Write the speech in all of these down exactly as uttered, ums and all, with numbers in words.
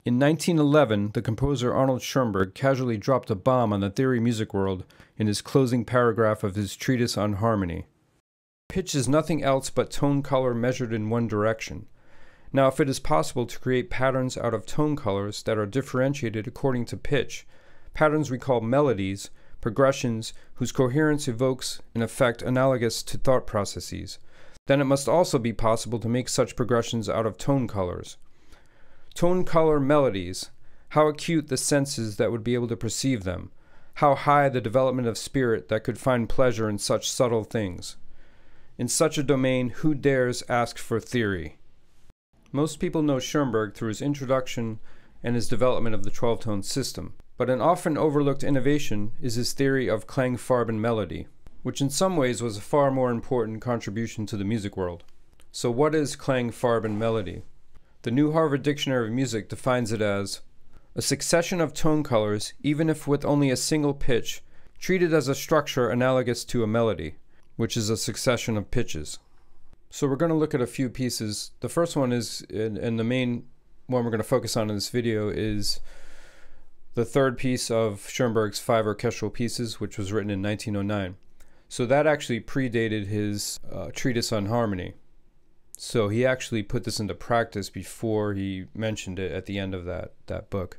In nineteen eleven, the composer Arnold Schoenberg casually dropped a bomb on the theory music world in his closing paragraph of his treatise on harmony. Pitch is nothing else but tone color measured in one direction. Now, if it is possible to create patterns out of tone colors that are differentiated according to pitch, patterns we call melodies, progressions whose coherence evokes an effect analogous to thought processes, then it must also be possible to make such progressions out of tone colors. Tone color melodies, how acute the senses that would be able to perceive them, how high the development of spirit that could find pleasure in such subtle things. In such a domain, who dares ask for theory? Most people know Schoenberg through his introduction and his development of the twelve-tone system, but an often overlooked innovation is his theory of Klangfarbenmelodie, which in some ways was a far more important contribution to the music world. So what is Klangfarbenmelodie? The New Harvard Dictionary of Music defines it as a succession of tone colors, even if with only a single pitch, treated as a structure analogous to a melody, which is a succession of pitches. So we're going to look at a few pieces. The first one is, and the main one we're going to focus on in this video, is the third piece of Schoenberg's five orchestral pieces, which was written in nineteen oh nine. So that actually predated his uh, treatise on harmony. So he actually put this into practice before he mentioned it at the end of that, that book.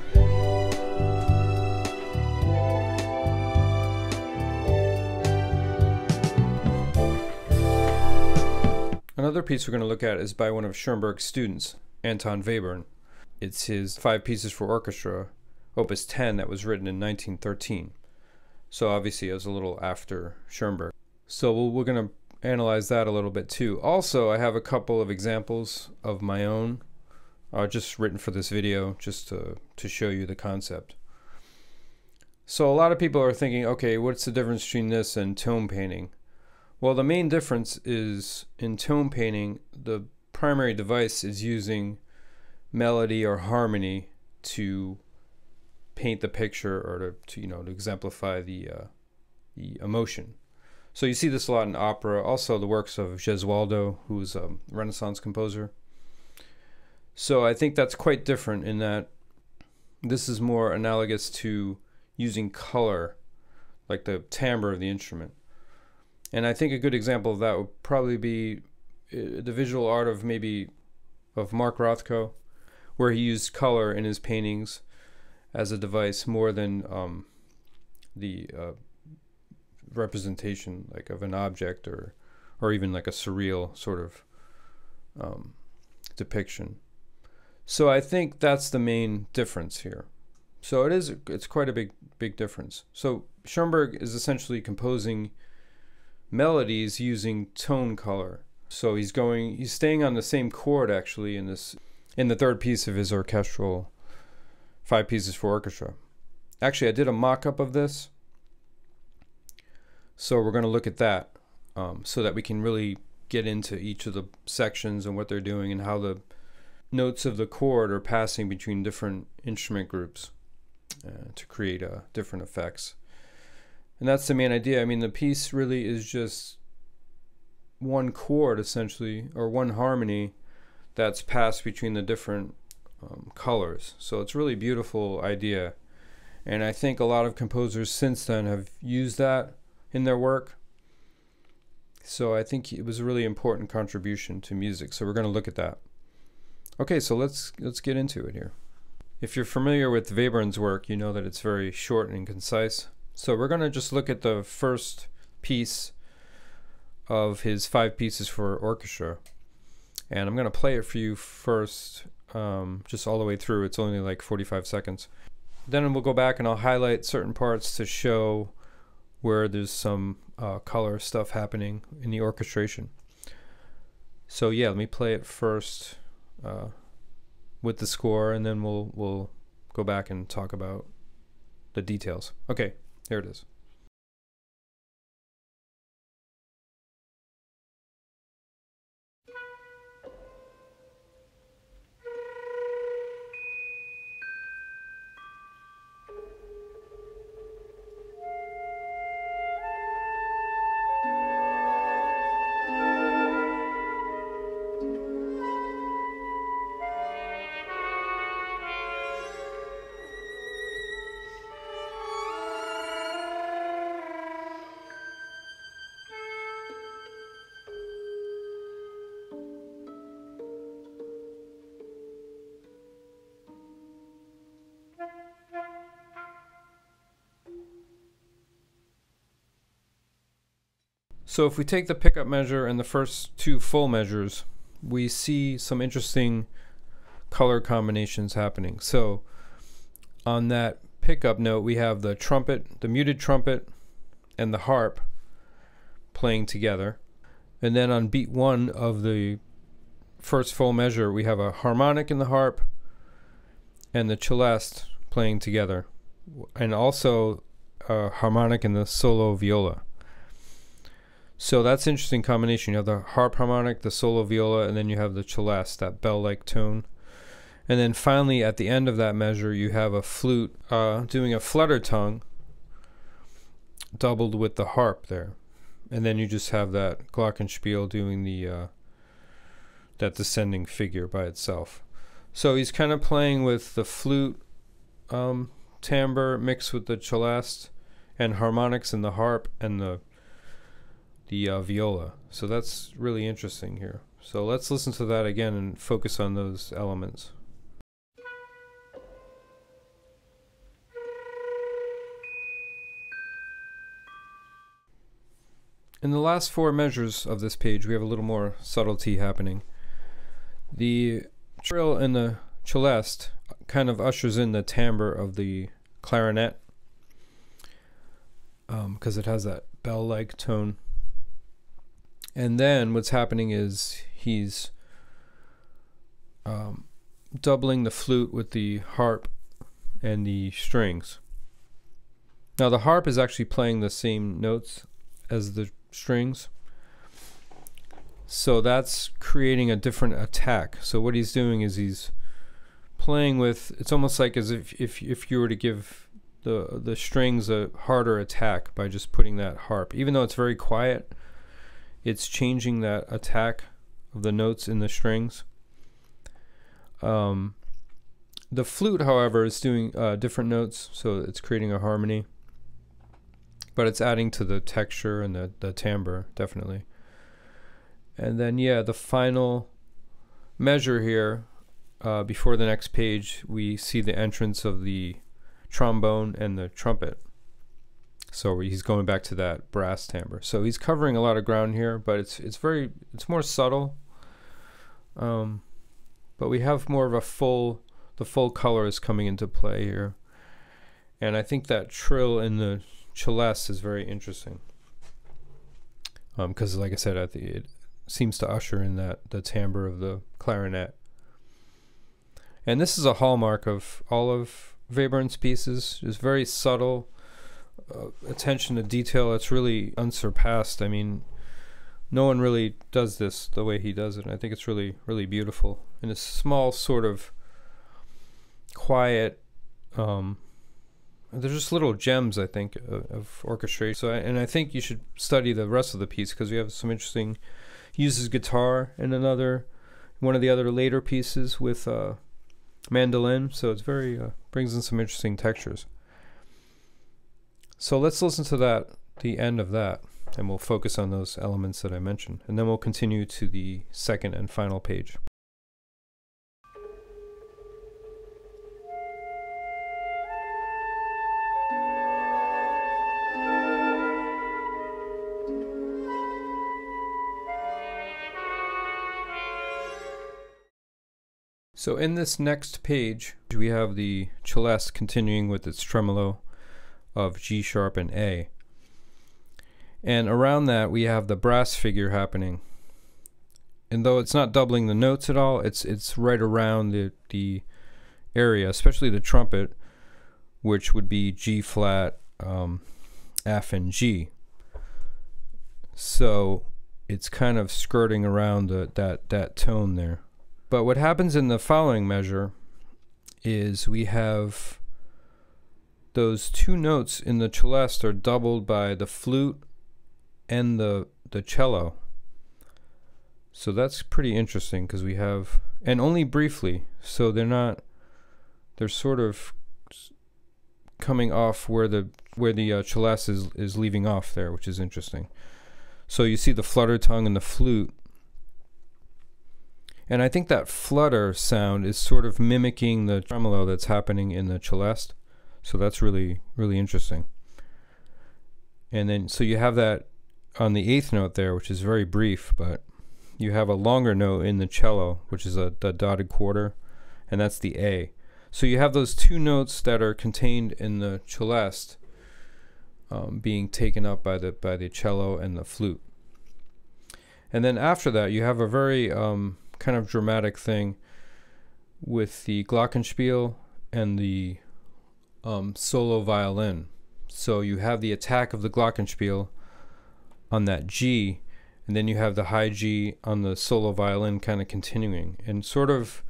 Another piece we're going to look at is by one of Schoenberg's students, Anton Webern. It's his Five Pieces for Orchestra, Opus ten, that was written in nineteen thirteen. So obviously it was a little after Schoenberg. So we'll, we're going to analyze that a little bit too. Also, I have a couple of examples of my own, uh, just written for this video, just to, to show you the concept. So a lot of people are thinking, okay, what's the difference between this and tone painting? Well, the main difference is in tone painting, the primary device is using melody or harmony to paint the picture, or to, to you know, to exemplify the, uh, the emotion. So you see this a lot in opera, also the works of Gesualdo, who's a Renaissance composer. So I think that's quite different in that this is more analogous to using color, like the timbre of the instrument. And I think a good example of that would probably be the visual art of maybe of Mark Rothko, where he used color in his paintings as a device more than um, the uh, representation like of an object, or or even like a surreal sort of um, depiction. So I think that's the main difference here. So it is it's quite a big big difference. So Schoenberg is essentially composing melodies using tone color. So he's going he's staying on the same chord actually in this in the third piece of his orchestral Five Pieces for Orchestra. Actually, I did a mock-up of this. So we're going to look at that um, so that we can really get into each of the sections and what they're doing and how the notes of the chord are passing between different instrument groups uh, to create uh, different effects. And that's the main idea. I mean, the piece really is just one chord essentially, or one harmony that's passed between the different um, colors. So it's a really beautiful idea. And I think a lot of composers since then have used that in their work. So I think it was a really important contribution to music. So we're going to look at that. Okay, so let's let's get into it here. If you're familiar with Webern's work, you know that it's very short and concise. So we're going to just look at the first piece of his Five Pieces for Orchestra. And I'm going to play it for you first, um, just all the way through. It's only like forty-five seconds. Then we'll go back and I'll highlight certain parts to show where there's some uh, color stuff happening in the orchestration. So yeah, let me play it first uh, with the score, and then we'll we'll go back and talk about the details. Okay, here it is. So if we take the pickup measure and the first two full measures, we see some interesting color combinations happening. So on that pickup note, we have the trumpet, the muted trumpet, and the harp playing together. And then on beat one of the first full measure, we have a harmonic in the harp and the celeste playing together, and also a harmonic in the solo viola. So that's an interesting combination. You have the harp harmonic, the solo viola, and then you have the celeste, that bell-like tone. And then finally, at the end of that measure, you have a flute uh, doing a flutter tongue doubled with the harp there. And then you just have that glockenspiel doing the uh, that descending figure by itself. So he's kind of playing with the flute um, timbre mixed with the celeste and harmonics in the harp and the the uh, viola. So that's really interesting here. So let's listen to that again and focus on those elements. In the last four measures of this page, we have a little more subtlety happening. The trill and the celeste kind of ushers in the timbre of the clarinet, because um, it has that bell-like tone. And then what's happening is he's um, doubling the flute with the harp and the strings. Now the harp is actually playing the same notes as the strings, so that's creating a different attack. So what he's doing is he's playing with, it's almost like as if if, if you were to give the the strings a harder attack by just putting that harp. Even though it's very quiet, it's changing that attack of the notes in the strings. Um, the flute, however, is doing uh, different notes, so it's creating a harmony, but it's adding to the texture and the, the timbre, definitely. And then, yeah, the final measure here, uh, before the next page, we see the entrance of the trombone and the trumpet. So he's going back to that brass timbre. So he's covering a lot of ground here, but it's it's very it's more subtle. Um, but we have more of a full the full color is coming into play here, and I think that trill in the celeste is very interesting. Um, because like I said, I think it seems to usher in that the timbre of the clarinet. And this is a hallmark of all of Webern's pieces. It's very subtle. Uh, attention to detail that's really unsurpassed. I mean, no one really does this the way he does it, and I think it's really really beautiful in a small sort of quiet um, there's just little gems, I think, of, of orchestration. So I, and I think you should study the rest of the piece, because we have some interesting, he uses guitar in another one of the other later pieces with uh, mandolin, so it's very uh, brings in some interesting textures. So let's listen to that, the end of that, and we'll focus on those elements that I mentioned, and then we'll continue to the second and final page. So in this next page, we have the celeste continuing with its tremolo of G sharp and A. And around that we have the brass figure happening. And though it's not doubling the notes at all, it's it's right around the, the area, especially the trumpet, which would be G flat, um, F, and G. So it's kind of skirting around the, that, that tone there. But what happens in the following measure is we have those two notes in the celeste are doubled by the flute and the the cello. So that's pretty interesting, because we have, and only briefly, so they're not, they're sort of coming off where the where the uh, celeste is is leaving off there, which is interesting. So you see the flutter tongue and the flute. And I think that flutter sound is sort of mimicking the tremolo that's happening in the celeste. So that's really, really interesting. And then, so you have that on the eighth note there, which is very brief, but you have a longer note in the cello, which is a, a dotted quarter, and that's the A. So you have those two notes that are contained in the celeste um, being taken up by the by the cello and the flute. And then after that, you have a very um, kind of dramatic thing with the glockenspiel and the um, solo violin. So you have the attack of the glockenspiel on that G, and then you have the high G on the solo violin kind of continuing. And sort of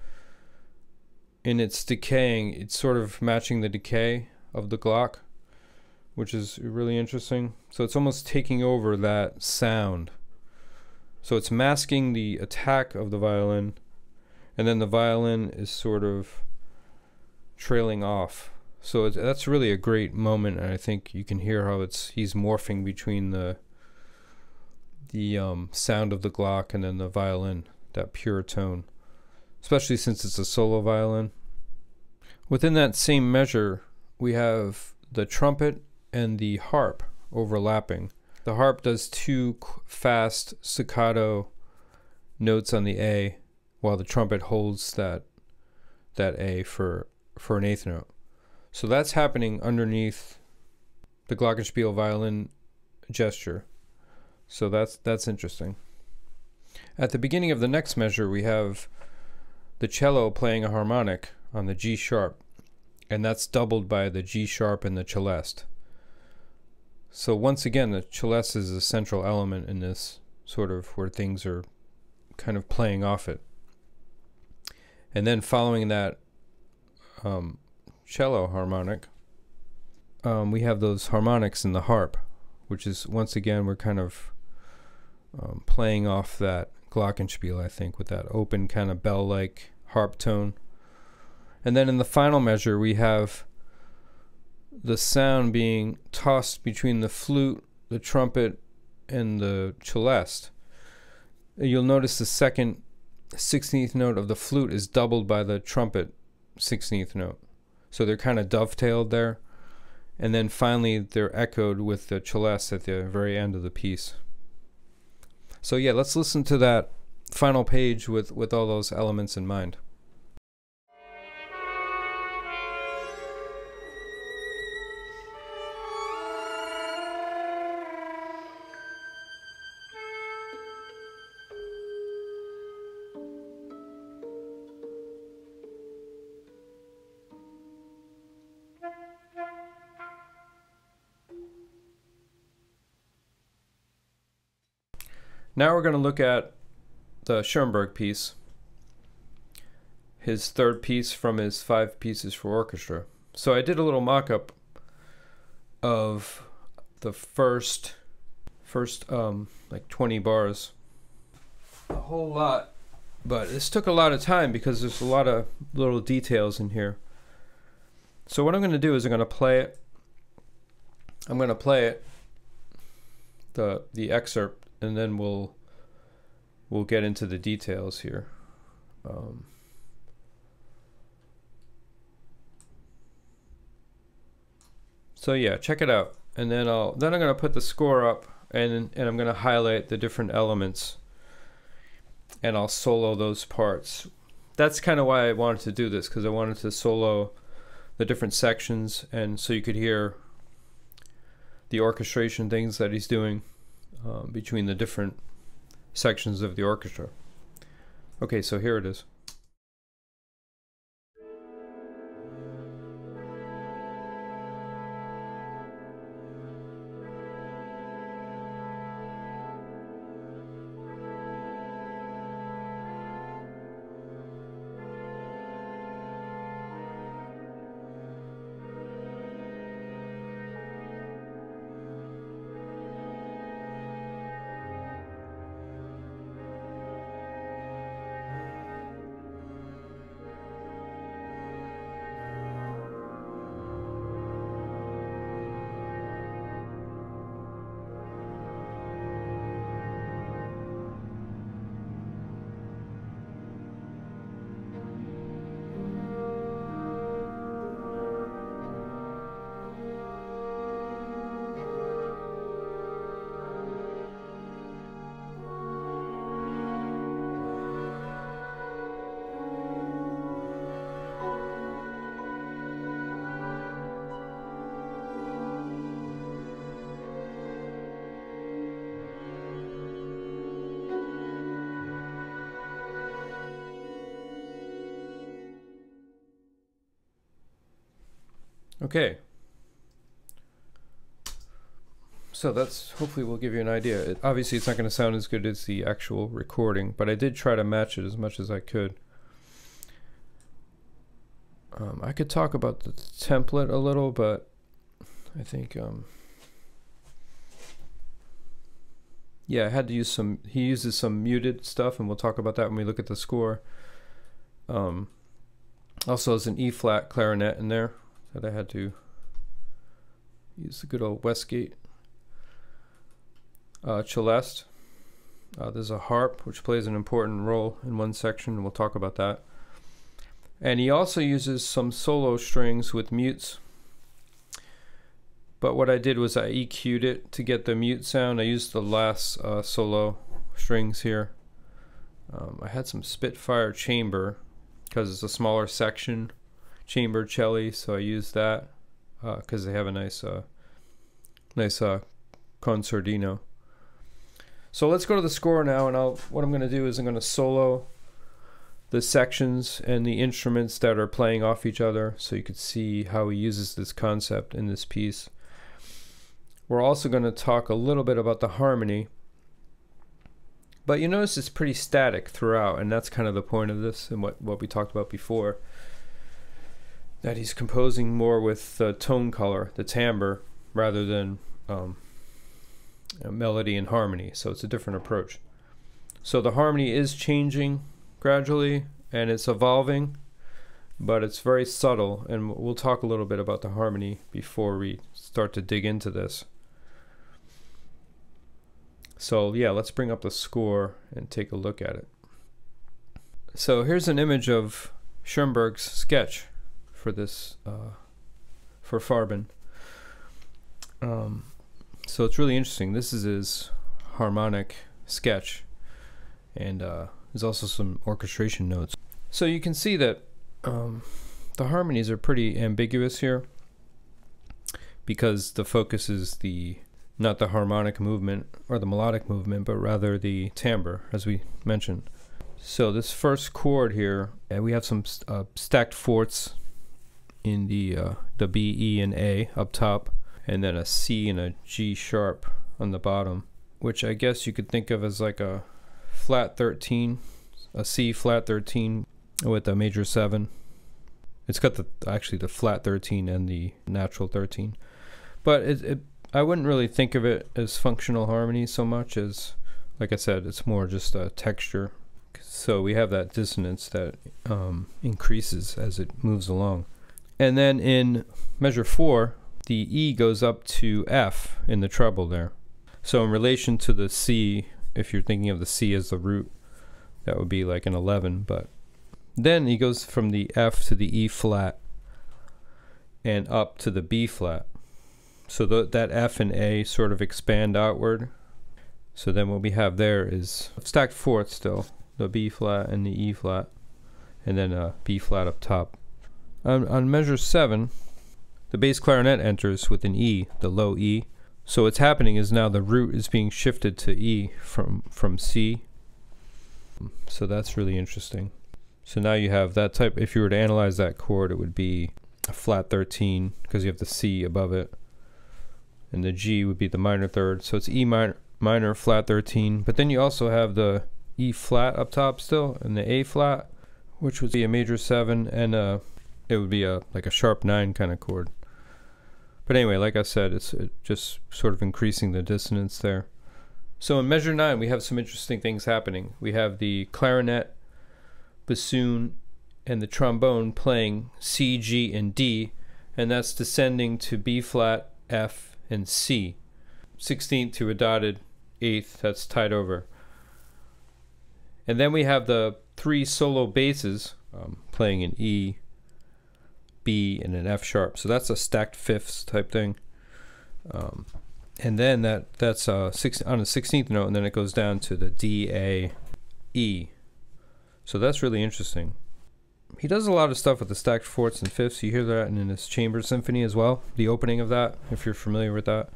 in its decaying, it's sort of matching the decay of the Glock, which is really interesting. So it's almost taking over that sound. So it's masking the attack of the violin, and then the violin is sort of trailing off. So it's, that's really a great moment, and I think you can hear how it's he's morphing between the the um, sound of the Glock and then the violin, that pure tone, especially since it's a solo violin. Within that same measure, we have the trumpet and the harp overlapping. The harp does two fast staccato notes on the A, while the trumpet holds that that A for for an eighth note. So that's happening underneath the glockenspiel violin gesture. So that's that's interesting. At the beginning of the next measure, we have the cello playing a harmonic on the G sharp, and that's doubled by the G sharp and the celeste. So once again, the celeste is a central element in this, sort of where things are kind of playing off it. And then following that um, cello harmonic, um, we have those harmonics in the harp, which is, once again, we're kind of um, playing off that glockenspiel, I think, with that open kind of bell-like harp tone. And then in the final measure, we have the sound being tossed between the flute, the trumpet, and the celeste. You'll notice the second sixteenth note of the flute is doubled by the trumpet sixteenth note. So they're kind of dovetailed there. And then finally they're echoed with the celeste at the very end of the piece. So yeah, let's listen to that final page with, with all those elements in mind. Now we're going to look at the Schoenberg piece, his third piece from his five pieces for orchestra. So I did a little mock-up of the first, first um, like twenty bars. A whole lot, but this took a lot of time because there's a lot of little details in here. So what I'm going to do is I'm going to play it. I'm going to play it, the the excerpt, and then we'll we'll get into the details here. Um, so yeah, check it out, and then I'll then I'm gonna put the score up, and and I'm gonna highlight the different elements, and I'll solo those parts. That's kind of why I wanted to do this, because I wanted to solo the different sections, and so you could hear the orchestration things that he's doing Uh, between the different sections of the orchestra. Okay, so here it is. Okay. So that's, hopefully will give you an idea. It, obviously it's not going to sound as good as the actual recording, but I did try to match it as much as I could. Um, I could talk about the template a little, but I think, um, yeah, I had to use some, he uses some muted stuff, and we'll talk about that when we look at the score. Um, also there's an E flat clarinet in there that I had to use the good old Westgate. Uh, celeste. Uh, there's a harp, which plays an important role in one section, and we'll talk about that. And he also uses some solo strings with mutes. But what I did was I E Q'd it to get the mute sound. I used the last uh, solo strings here. Um, I had some Spitfire chamber, because it's a smaller section, chamber cello, so I used that because uh, they have a nice, uh, nice uh, concertino. So let's go to the score now, and I'll, what I'm going to do is I'm going to solo the sections and the instruments that are playing off each other, so you could see how he uses this concept in this piece. We're also going to talk a little bit about the harmony, but you notice it's pretty static throughout, and that's kind of the point of this and what, what we talked about before, that he's composing more with the tone color, the timbre, rather than um, melody and harmony. So it's a different approach. So the harmony is changing gradually, and it's evolving, but it's very subtle, and we'll talk a little bit about the harmony before we start to dig into this. So yeah, let's bring up the score and take a look at it. So here's an image of Schoenberg's sketch for this uh, for Farben. Um, so it's really interesting. This is his harmonic sketch, and uh, there's also some orchestration notes. So you can see that um, the harmonies are pretty ambiguous here, because the focus is the not the harmonic movement or the melodic movement, but rather the timbre, as we mentioned. So this first chord here, and we have some uh, stacked fourths in the uh, the B, E, and A up top, and then a C and a G sharp on the bottom, which I guess you could think of as like a flat thirteen, a C flat thirteen with a major seven. It's got the actually the flat thirteen and the natural thirteen, but it, it I wouldn't really think of it as functional harmony so much as, like I said, it's more just a texture. So we have that dissonance that um, increases as it moves along. And then in measure four, the E goes up to F in the treble there. So in relation to the C, if you're thinking of the C as the root, that would be like an eleven, but then he goes from the F to the E flat and up to the B flat. So the, that F and A sort of expand outward. So then what we have there is stacked fourth still, the B flat and the E flat, and then a B flat up top. On, on measure seven, the bass clarinet enters with an E, the low E. So what's happening is now the root is being shifted to E from, from C. So that's really interesting. So now you have that type, if you were to analyze that chord, it would be a flat thirteen, because you have the C above it. And the G would be the minor third. So it's E minor, minor flat thirteen. But then you also have the E flat up top still, and the A flat, which would be a major seven, and uh, it would be a like a sharp nine kind of chord. But anyway, like I said, it's it just sort of increasing the dissonance there. So in measure nine, we have some interesting things happening. We have the clarinet, bassoon, and the trombone playing C, G, and D, and that's descending to B flat, F, and C. sixteenth to a dotted eighth, that's tied over. And then we have the three solo basses um, playing an E, B, and an F sharp. So that's a stacked fifths type thing. Um, and then that that's uh, six, on a sixteenth note, and then it goes down to the D, A, E. So that's really interesting. He does a lot of stuff with the stacked fourths and fifths. You hear that in his chamber symphony as well, the opening of that, if you're familiar with that.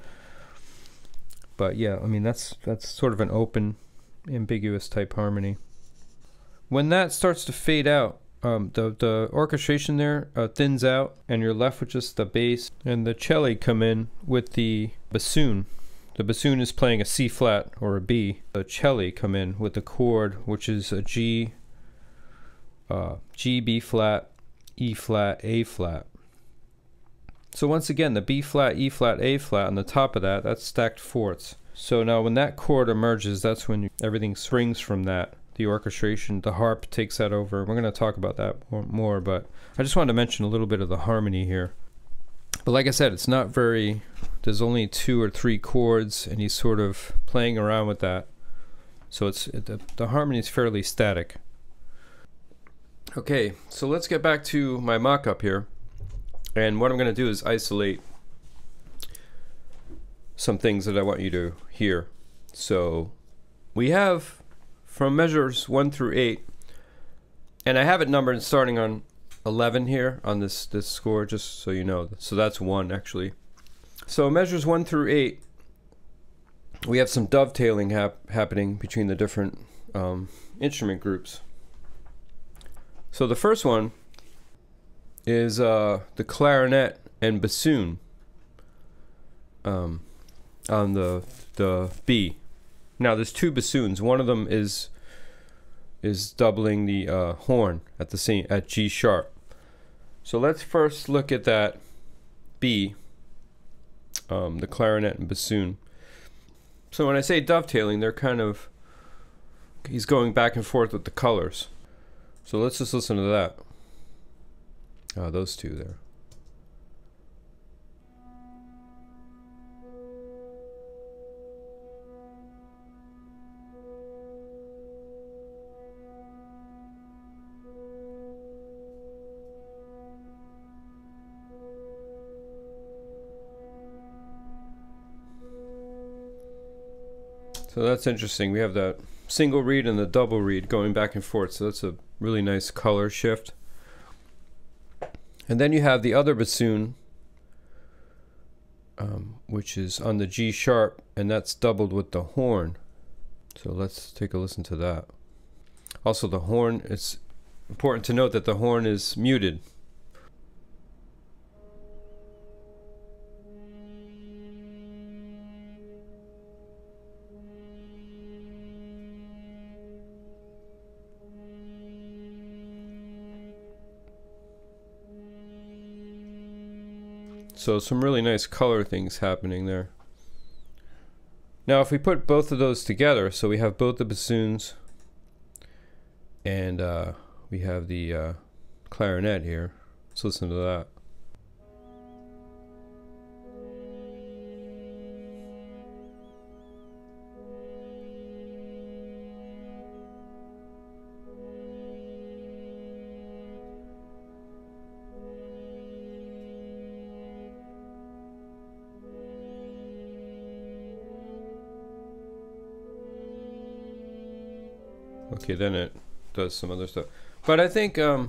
But yeah, I mean, that's that's sort of an open, ambiguous type harmony. When that starts to fade out, um, the, the orchestration there uh, thins out, and you're left with just the bass, and the celli come in with the bassoon. The bassoon is playing a C flat or a B. The celli come in with the chord, which is a G, uh, G, B flat, E flat, A flat. So once again, the B flat, E flat, A flat on the top of that, that's stacked fourths. So now when that chord emerges, that's when you, everything springs from that. The orchestration, the harp takes that over. We're going to talk about that more, more, but I just wanted to mention a little bit of the harmony here. But like I said, it's not very, there's only two or three chords, and he's sort of playing around with that. So it's it, the, the harmony is fairly static. Okay, so let's get back to my mock-up here. And what I'm going to do is isolate some things that I want you to hear. So we have from measures one through eight, and I have it numbered starting on eleven here on this this score, just so you know. So that's one actually. So measures one through eight, we have some dovetailing hap happening between the different um, instrument groups. So the first one is uh, the clarinet and bassoon um, on the the B. Now there's two bassoons. One of them is is doubling the uh, horn at the same at G sharp. So let's first look at that B, um, the clarinet and bassoon. So when I say dovetailing, they're kind of, he's going back and forth with the colors. So let's just listen to that. Uh, those two there. So that's interesting. We have that single reed and the double reed going back and forth. So that's a really nice color shift. And then you have the other bassoon, um, which is on the G sharp, and that's doubled with the horn. So let's take a listen to that. Also the horn, it's important to note that the horn is muted. So some really nice color things happening there. Now if we put both of those together, so we have both the bassoons and uh, we have the uh, clarinet here. Let's listen to that. Okay, then it does some other stuff. But I think, um,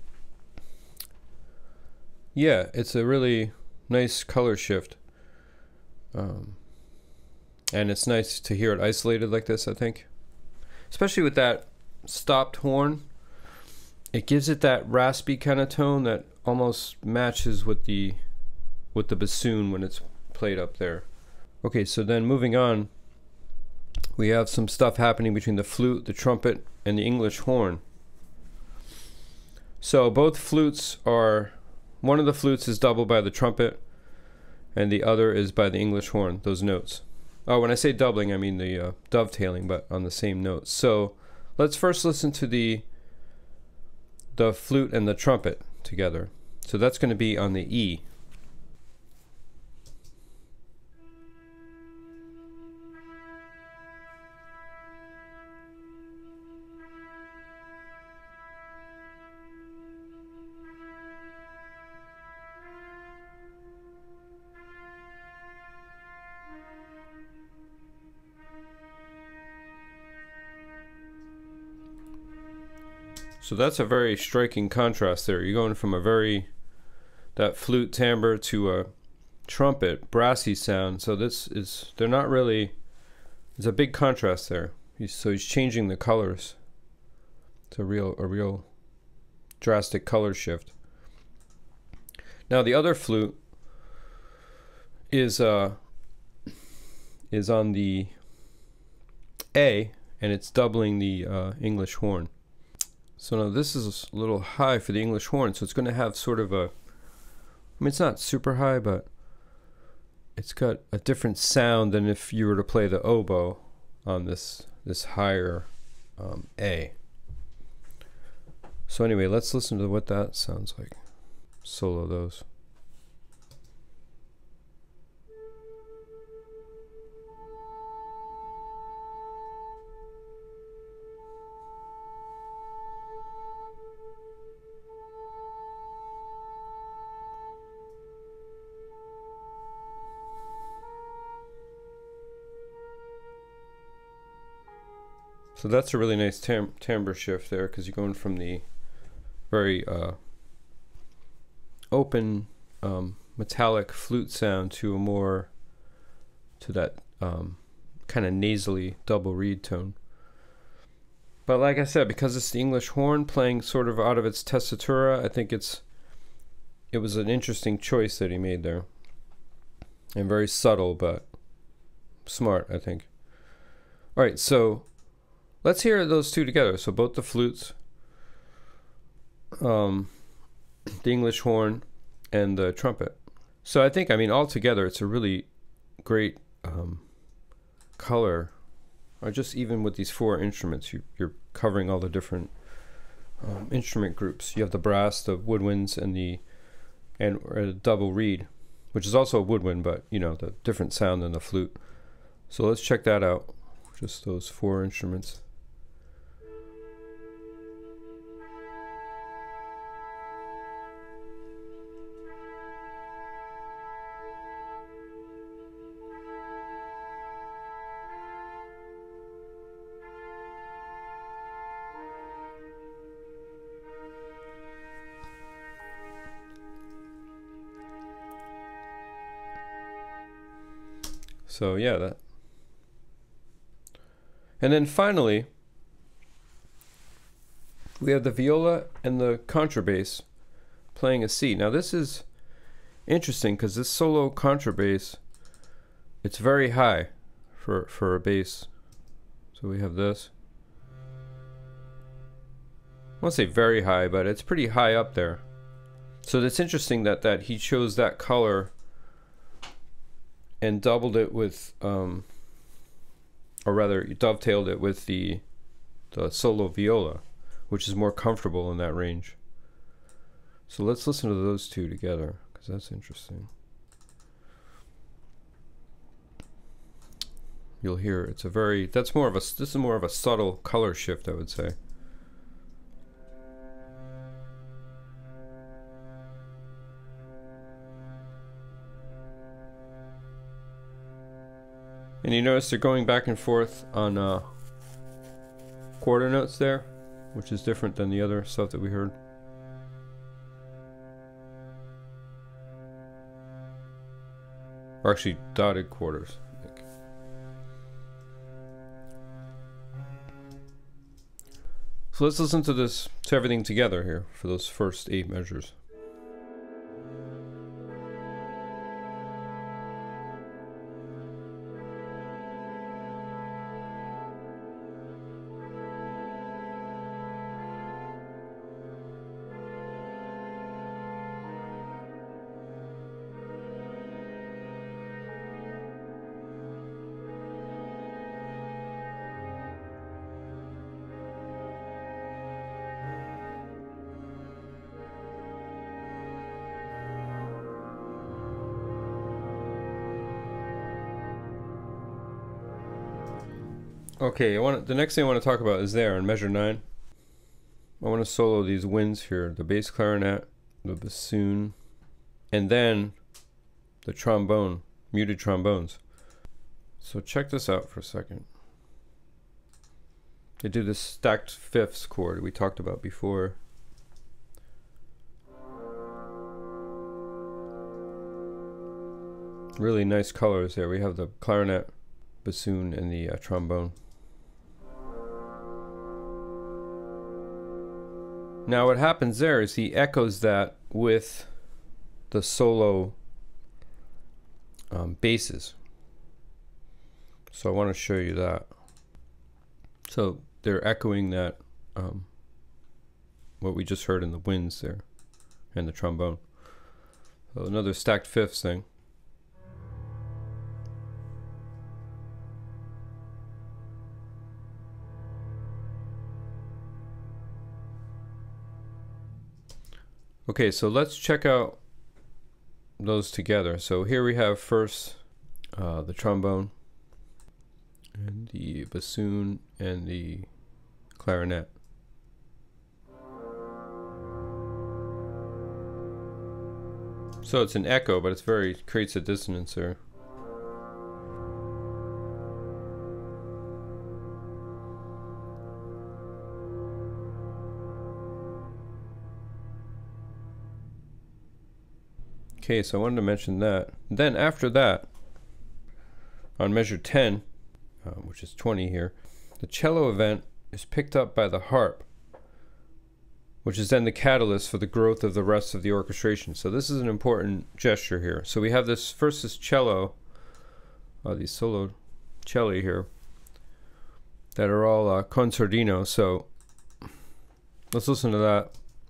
yeah, it's a really nice color shift. Um, and it's nice to hear it isolated like this, I think. Especially with that stopped horn. It gives it that raspy kind of tone that almost matches with the, with the bassoon when it's played up there. Okay, so then moving on. We have some stuff happening between the flute, the trumpet, and the English horn. So both flutes are, one of the flutes is doubled by the trumpet, and the other is by the English horn, those notes. Oh, when I say doubling, I mean the uh, dovetailing, but on the same notes. So let's first listen to the, the flute and the trumpet together. So that's going to be on the E. So that's a very striking contrast there. You're going from a very, that flute timbre to a trumpet, brassy sound. So this is, they're not really, there's a big contrast there. He's, so he's changing the colors. It's a real, a real drastic color shift. Now the other flute is uh, is on the A, and it's doubling the uh, English horn. So now this is a little high for the English horn, so it's going to have sort of a, I mean, it's not super high, but it's got a different sound than if you were to play the oboe on this this higher um, A. So anyway, let's listen to what that sounds like. Solo those. So that's a really nice tam timbre shift there, because you're going from the very uh, open um, metallic flute sound to a more to that um, kind of nasally double reed tone. But like I said, because it's the English horn playing sort of out of its tessitura, I think it's it was an interesting choice that he made there, and very subtle but smart, I think. All right, so let's hear those two together. So both the flutes, um, the English horn, and the trumpet. So I think, I mean, all together, it's a really great um, color. Or just even with these four instruments, you, you're covering all the different um, instrument groups. You have the brass, the woodwinds, and the and a double reed, which is also a woodwind, but you know, the different sound than the flute. So let's check that out. Just those four instruments. So yeah, that. And then finally, we have the viola and the contrabass playing a C. Now this is interesting because this solo contrabass, it's very high for, for a bass. So we have this. I won't say very high, but it's pretty high up there. So it's interesting that, that he chose that color and doubled it with, um, or rather dovetailed it with the, the solo viola, which is more comfortable in that range. So let's listen to those two together, because that's interesting. You'll hear it's a very, that's more of a, this is more of a subtle color shift, I would say. And you notice they're going back and forth on uh, quarter notes there, which is different than the other stuff that we heard. Or actually dotted quarters, I think. So let's listen to this, to everything together here for those first eight measures. Okay, I want the next thing I want to talk about is there in measure nine. I want to solo these winds here, the bass clarinet, the bassoon, and then the trombone, muted trombones. So check this out for a second. They do this stacked fifths chord we talked about before. Really nice colors there. We have the clarinet, bassoon, and the uh, trombone. Now what happens there is he echoes that with the solo um, basses. So I want to show you that. So they're echoing that, um, what we just heard in the winds there, and the trombone. So another stacked fifths thing. Okay, so let's check out those together. So here we have first uh, the trombone, and the bassoon, and the clarinet. So it's an echo, but it's very, creates a dissonance there. Okay, so I wanted to mention that. Then after that, on measure ten, uh, which is twenty here, the cello event is picked up by the harp, which is then the catalyst for the growth of the rest of the orchestration. So this is an important gesture here. So we have this, first this cello, uh, these solo celli here, that are all uh, concertino. So let's listen to that.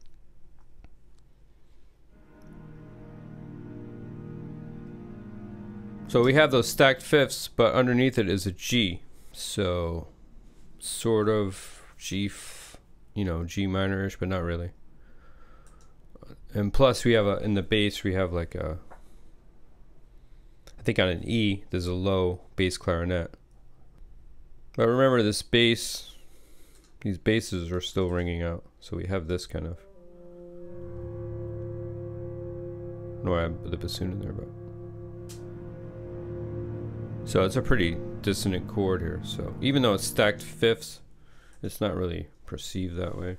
So we have those stacked fifths, but underneath it is a G. So sort of G, f you know, G minor-ish, but not really. And plus we have a, in the bass we have like a, I think on an E there's a low bass clarinet. But remember, this bass, these basses are still ringing out. So we have this kind of, no, I have the bassoon in there, but. So it's a pretty dissonant chord here. So even though it's stacked fifths, it's not really perceived that way.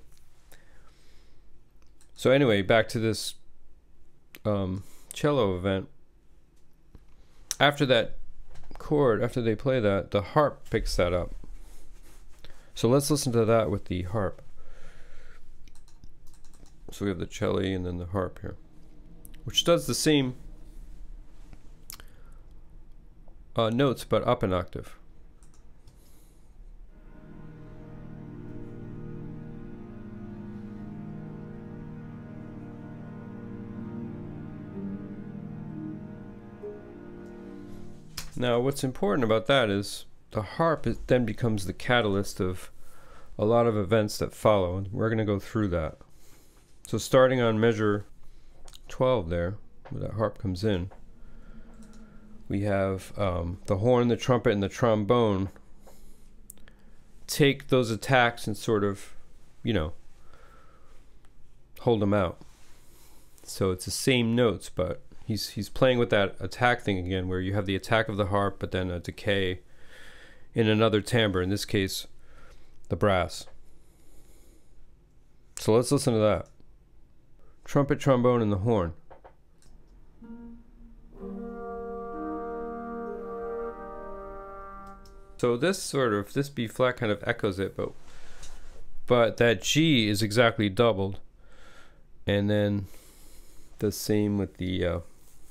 So anyway, back to this um, cello event. After that chord, after they play that, the harp picks that up. So let's listen to that with the harp. So we have the cello and then the harp here, which does the same Uh, notes, but up an octave. Now what's important about that is the harp, it then becomes the catalyst of a lot of events that follow, and we're going to go through that. So starting on measure twelve there, where that harp comes in, we have um, the horn, the trumpet, and the trombone take those attacks and sort of, you know, hold them out. So it's the same notes, but he's he's playing with that attack thing again, where you have the attack of the harp, but then a decay in another timbre, in this case, the brass. So let's listen to that. Trumpet, trombone, and the horn. So this sort of, this B flat kind of echoes it, but but that G is exactly doubled, and then the same with the uh,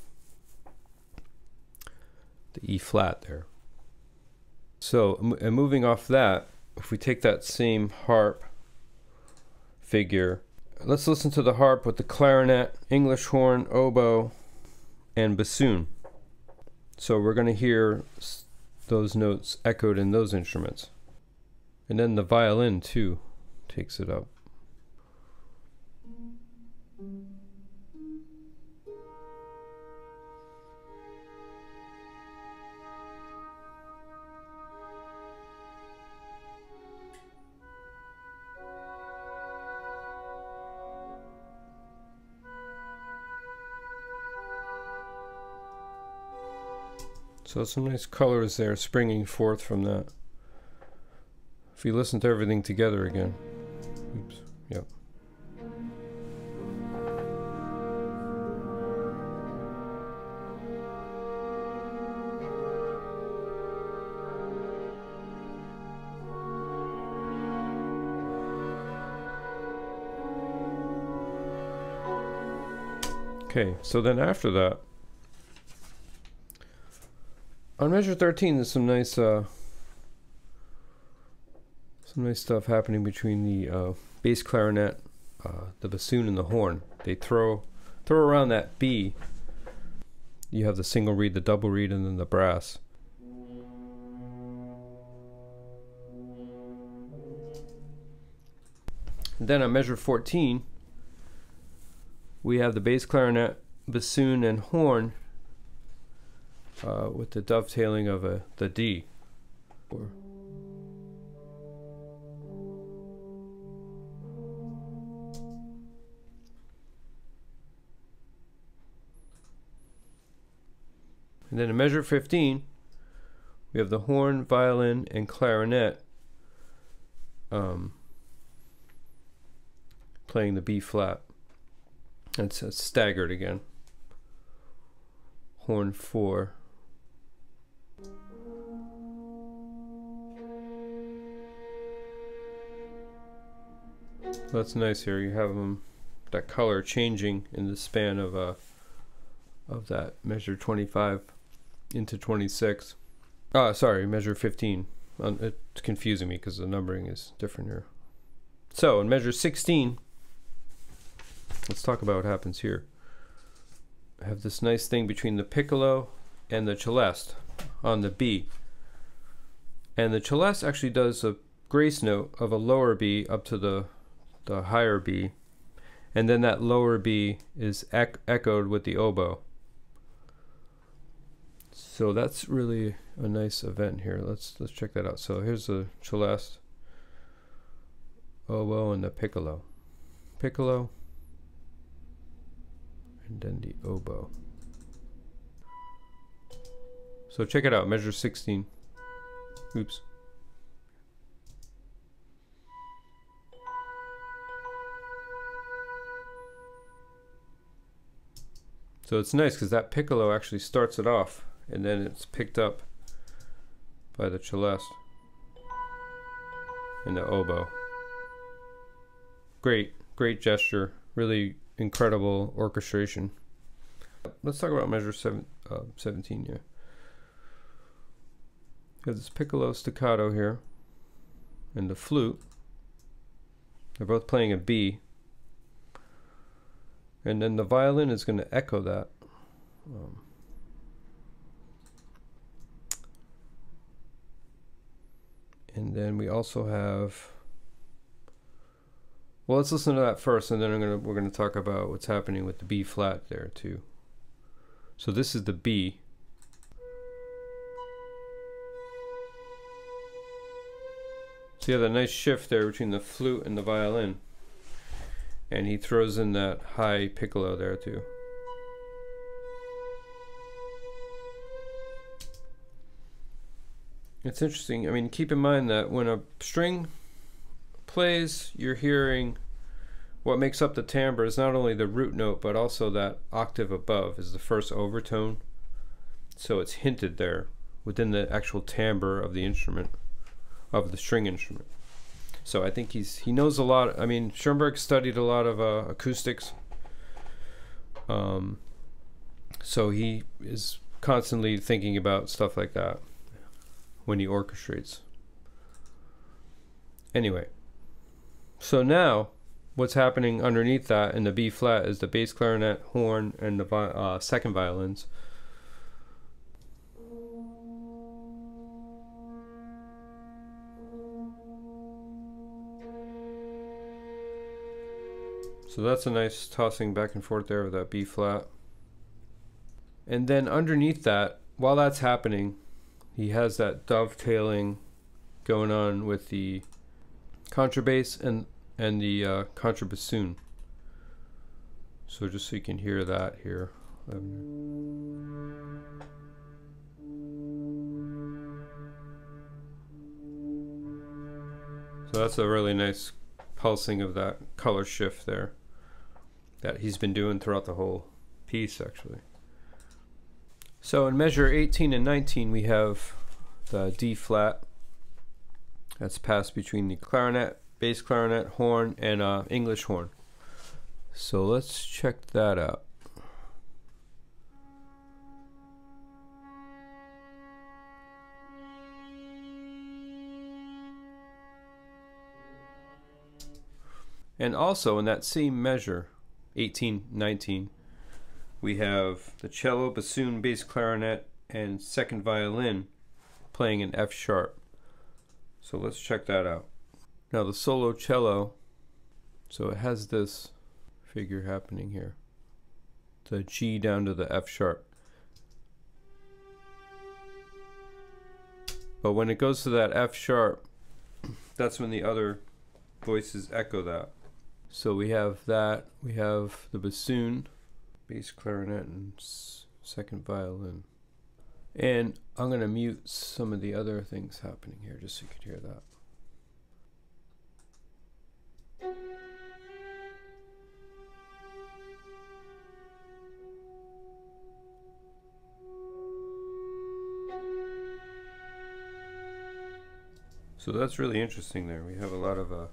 the E flat there. So and moving off that, if we take that same harp figure, let's listen to the harp with the clarinet, English horn, oboe, and bassoon. So we're going to hear those notes echoed in those instruments. And then the violin too takes it up. So some nice colors there springing forth from that. If you listen to everything together again. Oops. Yep. Okay, so then after that, on measure thirteen, there's some nice, uh, some nice stuff happening between the uh, bass clarinet, uh, the bassoon, and the horn. They throw throw around that B. You have the single reed, the double reed, and then the brass. And then on measure fourteen, we have the bass clarinet, bassoon, and horn uh, with the dovetailing of a, the D. And then in measure fifteen, we have the horn, violin, and clarinet um, playing the B flat. It's, it's staggered again. Horn four. That's nice here. You have them, that color changing in the span of uh, of that measure twenty-five into twenty-six. Ah, sorry, measure fifteen. Um, it's confusing me because the numbering is different here. So in measure sixteen, let's talk about what happens here. I have this nice thing between the piccolo and the celeste on the B. And the celeste actually does a grace note of a lower B up to the, the higher B. And then that lower B is ec echoed with the oboe. So that's really a nice event here. Let's let's check that out. So here's the celeste, oboe, and the piccolo. Piccolo, and then the oboe. So check it out, measure sixteen. Oops. So it's nice because that piccolo actually starts it off, and then it's picked up by the celeste and the oboe. Great, great gesture. Really incredible orchestration. Let's talk about measure seven, uh, seventeen here. You have this piccolo staccato here and the flute. They're both playing a B. And then the violin is going to echo that. Um, and then we also have, well, let's listen to that first, and then I'm gonna, we're going to talk about what's happening with the B flat there too. So this is the B. So you have a nice shift there between the flute and the violin. And he throws in that high piccolo there too. It's interesting. I mean, keep in mind that when a string plays, you're hearing what makes up the timbre is not only the root note, but also that octave above is the first overtone. So it's hinted there within the actual timbre of the instrument, of the string instrument. So I think he's he knows a lot. I mean, Schoenberg studied a lot of uh, acoustics. Um, so he is constantly thinking about stuff like that when he orchestrates. Anyway, so now what's happening underneath that in the B flat is the bass clarinet, horn, and the vi uh, second violins. So that's a nice tossing back and forth there with that B flat. And then underneath that, while that's happening, he has that dovetailing going on with the contrabass and, and the uh, contrabassoon. So just so you can hear that here. So that's a really nice pulsing of that color shift there that he's been doing throughout the whole piece actually. So in measure eighteen and nineteen we have the D flat that's passed between the clarinet, bass clarinet, horn, and uh, English horn. So let's check that out. And also in that same measure, eighteen nineteen, we have the cello, bassoon, bass clarinet, and second violin playing in F sharp. So let's check that out. Now the solo cello, so it has this figure happening here. The G down to the F sharp. But when it goes to that F sharp, that's when the other voices echo that. So we have that, we have the bassoon, bass clarinet, and second violin. And I'm going to mute some of the other things happening here just so you can hear that. So that's really interesting there. We have a lot of uh,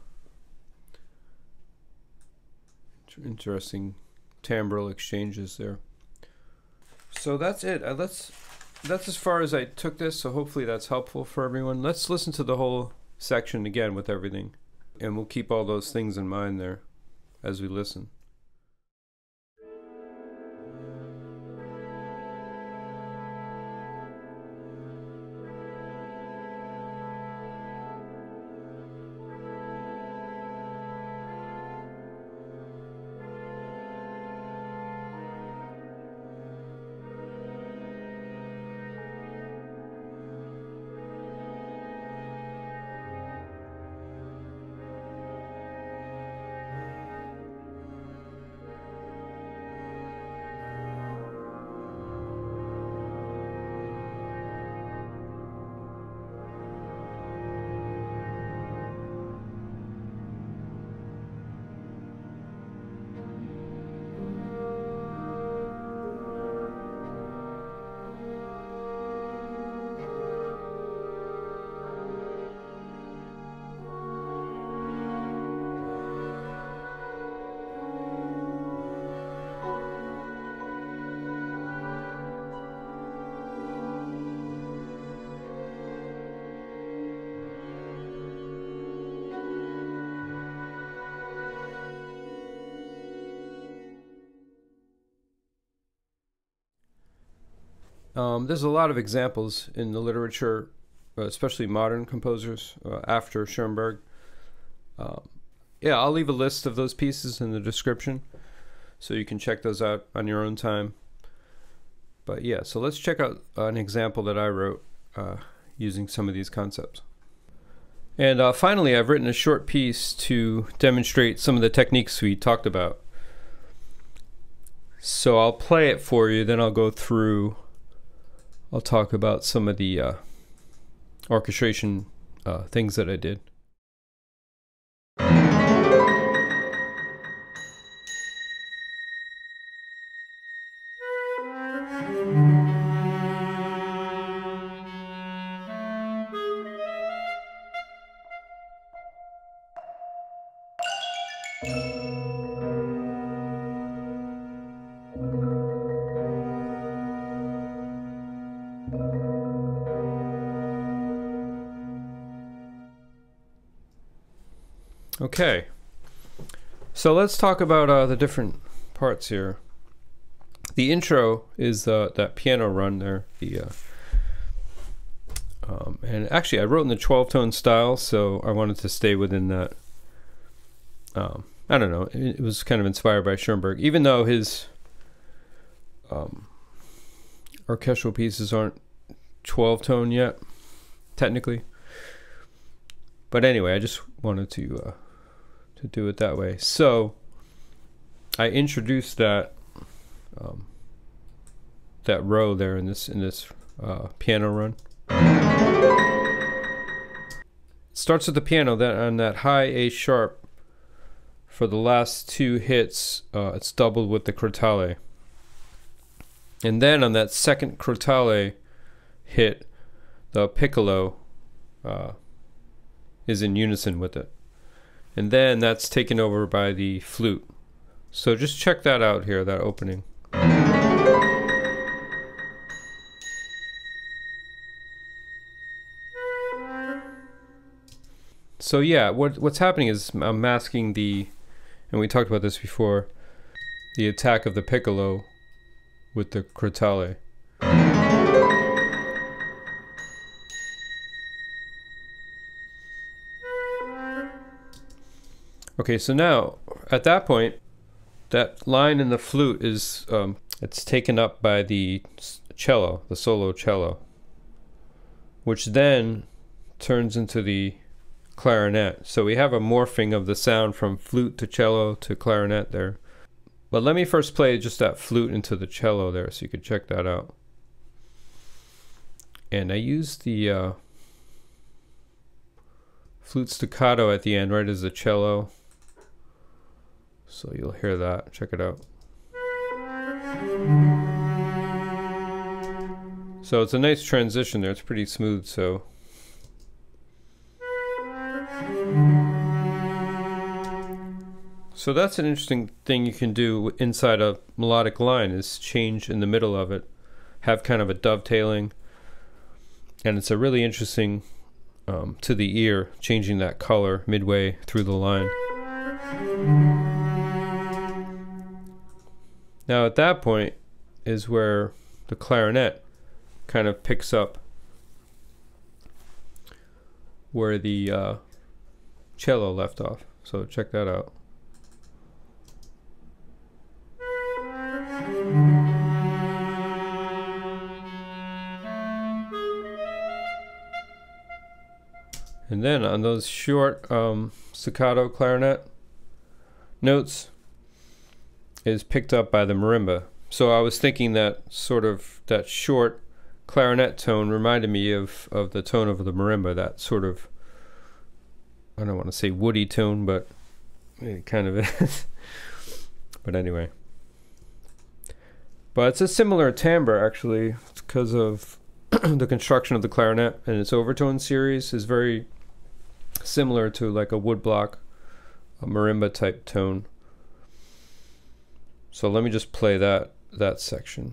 interesting timbral exchanges there. So that's it. Uh, let's, that's as far as I took this, so hopefully that's helpful for everyone. Let's listen to the whole section again with everything, and we'll keep all those things in mind there as we listen. Um, there's a lot of examples in the literature, uh, especially modern composers uh, after Schoenberg. Um, yeah, I'll leave a list of those pieces in the description so you can check those out on your own time. But yeah, so let's check out an example that I wrote uh, using some of these concepts. And uh, finally, I've written a short piece to demonstrate some of the techniques we talked about. So I'll play it for you, then I'll go through, I'll talk about some of the uh, orchestration uh, things that I did. Okay, so let's talk about uh, the different parts here. The intro is uh, that piano run there, the uh, um, and actually I wrote in the twelve tone style, so I wanted to stay within that. Um, I don't know, it, it was kind of inspired by Schoenberg, even though his um, orchestral pieces aren't twelve tone yet, technically. But anyway, I just wanted to uh, to do it that way. So I introduced that um, that row there in this in this uh, piano run. It starts with the piano, then on that high A sharp. For the last two hits, uh, it's doubled with the cristal, and then on that second cristal hit, the piccolo uh, is in unison with it. And then that's taken over by the flute. So just check that out here, that opening. So yeah, what what's happening is I'm masking the And we talked about this before, the attack of the piccolo with the cristal. Okay, so now at that point, that line in the flute is um, it's taken up by the cello, the solo cello, which then turns into the clarinet. So we have a morphing of the sound from flute to cello to clarinet there. But let me first play just that flute into the cello there so you can check that out. And I use the uh, flute staccato at the end, right as the cello. So you'll hear that. Check it out. So it's a nice transition there. It's pretty smooth, so. So that's an interesting thing you can do inside a melodic line, is change in the middle of it, have kind of a dovetailing, and it's a really interesting um, to the ear, changing that color midway through the line. Now at that point is where the clarinet kind of picks up where the uh, cello left off. So check that out. And then on those short um, staccato clarinet notes is picked up by the marimba. So I was thinking that sort of that short clarinet tone reminded me of, of the tone of the marimba, that sort of, I don't want to say woody tone, but it kind of is. But anyway. But it's a similar timbre actually, because of the construction of the clarinet, and its overtone series is very similar to like a woodblock, a marimba type tone. So let me just play that that section.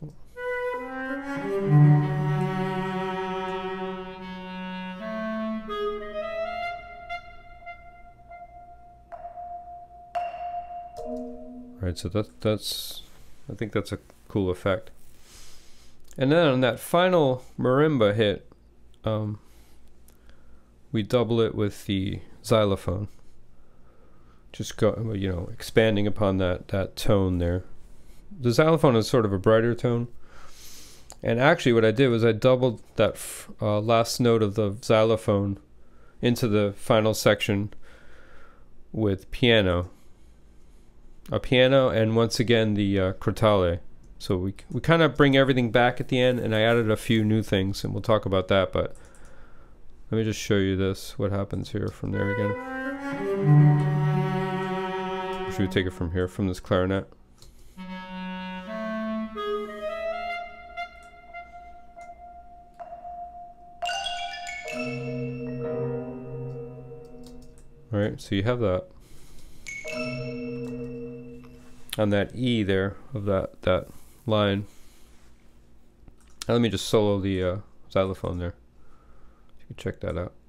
Right, so that that's I think that's a cool effect. And then on that final marimba hit, um, we double it with the xylophone. Just go, you know, expanding upon that that tone there. The xylophone is sort of a brighter tone, and actually, what I did was I doubled that f uh, last note of the xylophone into the final section with piano, a piano, and once again the uh, cristal. So we we kind of bring everything back at the end, and I added a few new things, and we'll talk about that. But let me just show you this. What happens here from there again? Should we take it from here, from this clarinet? Alright, so you have that. On that E there, of that, that line. Now let me just solo the uh, xylophone there. You can check that out.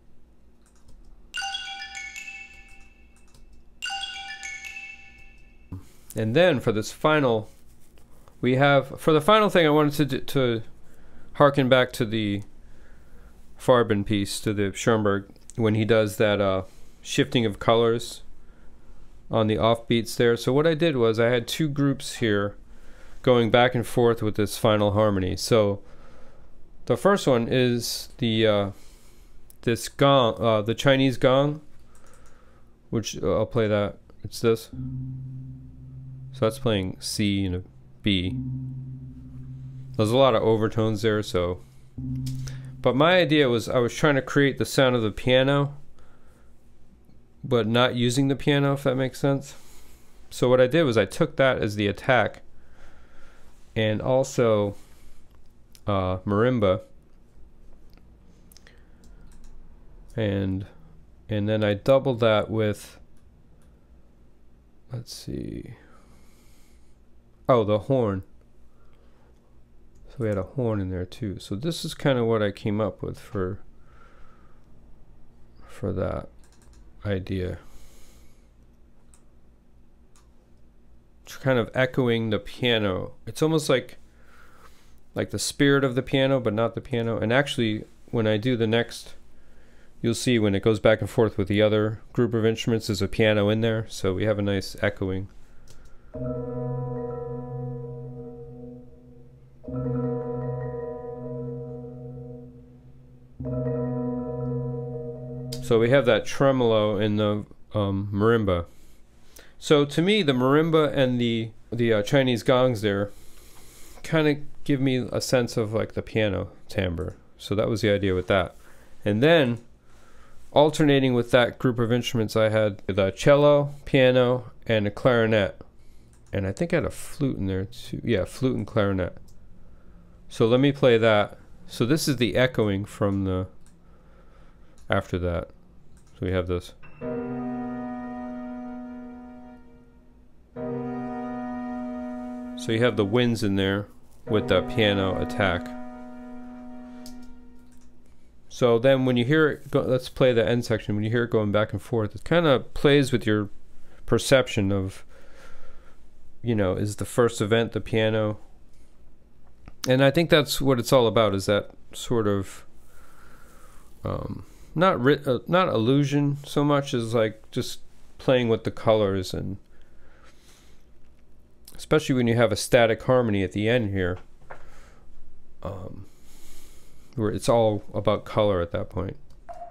And then for this final, we have, for the final thing I wanted to, to harken back to the Farben piece, to the Schoenberg, when he does that uh, shifting of colors on the offbeats there. So what I did was I had two groups here going back and forth with this final harmony. So the first one is the uh, this gong, uh, the Chinese gong, which uh, I'll play that. It's this. So that's playing C and a B. There's a lot of overtones there, so. But my idea was I was trying to create the sound of the piano, but not using the piano, if that makes sense. So what I did was I took that as the attack, and also uh, marimba, and and then I doubled that with, let's see. Oh, the horn. So we had a horn in there too. So this is kind of what I came up with for for that idea. kind of echoing the piano. It's almost like like the spirit of the piano, but not the piano. And actually, when I do the next, you'll see when it goes back and forth with the other group of instruments, there's a piano in there, so we have a nice echoing. So we have that tremolo in the um, marimba. So to me, the marimba and the the uh, Chinese gongs there kind of give me a sense of like the piano timbre. So that was the idea with that. And then alternating with that group of instruments, I had the cello, piano, and a clarinet. And I think I had a flute in there too. Yeah, flute and clarinet. So let me play that. So this is the echoing from the after that. So we have this. So you have the winds in there with the piano attack. So then when you hear it, go, let's play the end section. When you hear it going back and forth, it kind of plays with your perception of, you know, is the first event the piano? And I think that's what it's all about, is that sort of, um, not ri uh, not illusion so much as like just playing with the colors, and especially when you have a static harmony at the end here, um, where it's all about color at that point.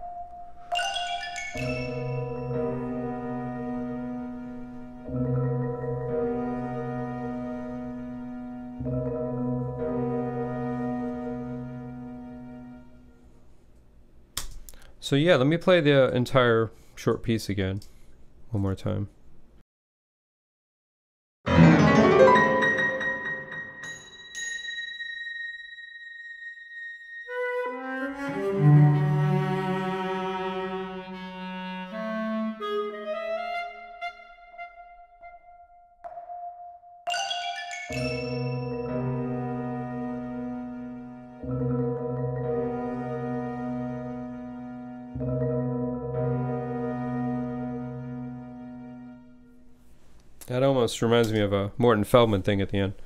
So yeah, let me play the entire short piece again, one more time. That almost reminds me of a Morton Feldman thing at the end.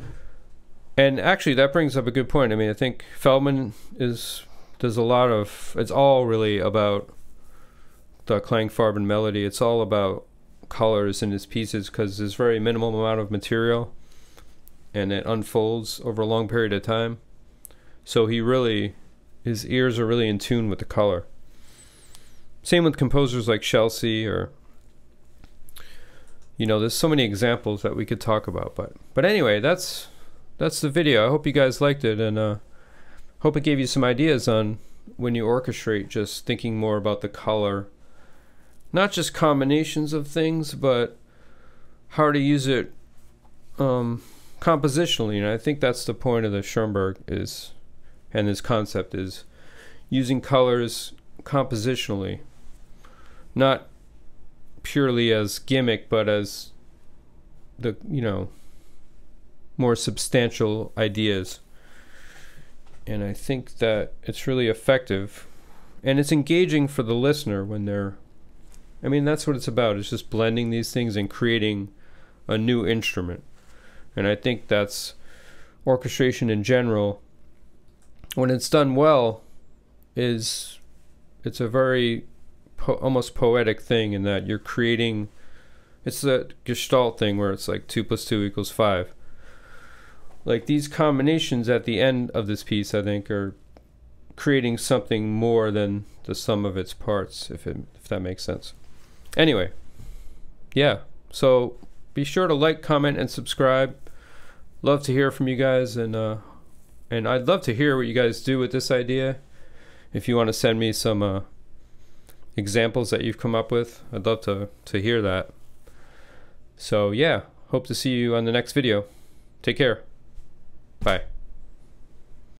And actually, that brings up a good point. I mean, I think Feldman is, there's a lot of, it's all really about the Klangfarbenmelodie. It's all about colors in his pieces, because there's very minimal amount of material and it unfolds over a long period of time. So he really, his ears are really in tune with the color. Same with composers like Scelsi, or, you know, there's so many examples that we could talk about. But but anyway, that's that's the video. I hope you guys liked it, and uh, hope it gave you some ideas on when you orchestrate, just thinking more about the color, not just combinations of things, but how to use it um, compositionally. And I think that's the point of the Schoenberg is, and this concept is using colors compositionally, not purely as gimmick, but as the, you know, more substantial ideas. And I think that it's really effective, and it's engaging for the listener when they're, I mean, that's what it's about. It's just blending these things and creating a new instrument. And I think that's orchestration in general, when it's done well, is it's a very Po almost poetic thing, in that you're creating, it's the Gestalt thing where it's like two plus two equals five. Like these combinations at the end of this piece, I think, are creating something more than the sum of its parts, if it, if that makes sense. Anyway, yeah, so be sure to like, comment, and subscribe. Love to hear from you guys, and uh, and I'd love to hear what you guys do with this idea. If you want to send me some uh, examples that you've come up with, I'd love to to hear that. So yeah, hope to see you on the next video. Take care. Bye.